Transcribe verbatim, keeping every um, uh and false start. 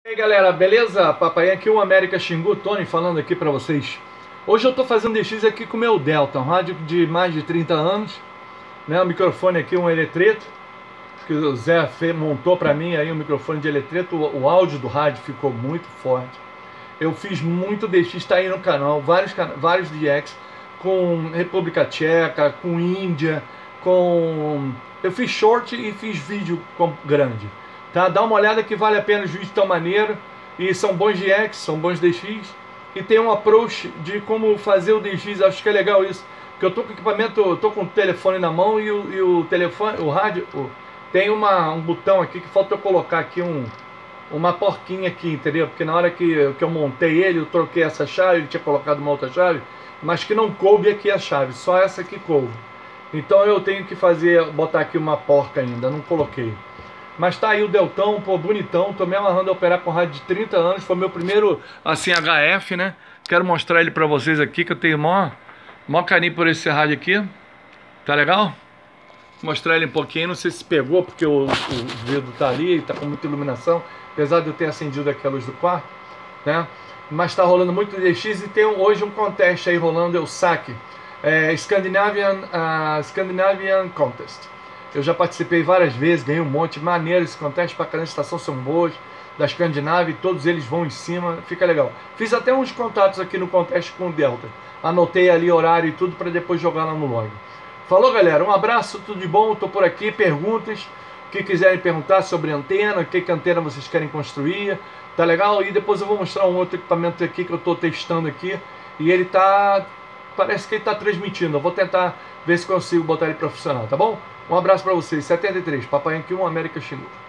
E aí galera, beleza? Papai aqui, o América Xingu, Tony falando aqui pra vocês. Hoje eu tô fazendo D X aqui com o meu Delta, um rádio de mais de trinta anos, né? O microfone aqui, um Eletreto, que o Zé montou pra mim aí, um microfone de Eletreto. O, o áudio do rádio ficou muito forte. Eu fiz muito D X, tá aí no canal, vários, vários D X, com República Tcheca, com Índia, com... Eu fiz short e fiz vídeo grande. Tá? Dá uma olhada que vale a pena, os vídeos tão maneiro e são bons D X, são bons D X e tem um approach de como fazer o D X. Acho que é legal isso, porque eu tô com equipamento, eu tô com o telefone na mão e o, e o telefone, o rádio, o, tem uma, um botão aqui que falta eu colocar aqui um, uma porquinha aqui, entendeu? Porque na hora que, que eu montei ele, eu troquei essa chave, ele tinha colocado uma outra chave, mas que não coube aqui a chave, só essa aqui coube. Então eu tenho que fazer, botar aqui uma porca ainda, não coloquei. Mas tá aí o Deltão, pô, bonitão. Tô me amarrando a operar com rádio de trinta anos. Foi meu primeiro, assim, H F, né? Quero mostrar ele pra vocês aqui, que eu tenho mó, mó carinho por esse rádio aqui. Tá legal? Vou mostrar ele um pouquinho. Não sei se pegou, porque o, o vidro tá ali, tá com muita iluminação. Apesar de eu ter acendido aqui a luz do quarto, né? Mas tá rolando muito D X e tem hoje um contest aí rolando, é o S A C. É, Scandinavian, uh, Scandinavian Contest. Eu já participei várias vezes, ganhei um monte, maneiro esse contest pra caramba, as estações são boas, da Escandinávia, todos eles vão em cima, fica legal. Fiz até uns contatos aqui no contest com o Delta, anotei ali horário e tudo para depois jogar lá no log. Falou galera, um abraço, tudo de bom, tô por aqui, perguntas, o que quiserem perguntar sobre antena, o que, que antena vocês querem construir, tá legal? E depois eu vou mostrar um outro equipamento aqui que eu tô testando aqui, e ele tá, parece que ele tá transmitindo, eu vou tentar ver se consigo botar ele profissional, tá bom? Um abraço pra vocês, setenta e três, Papai aqui, um América Xingu.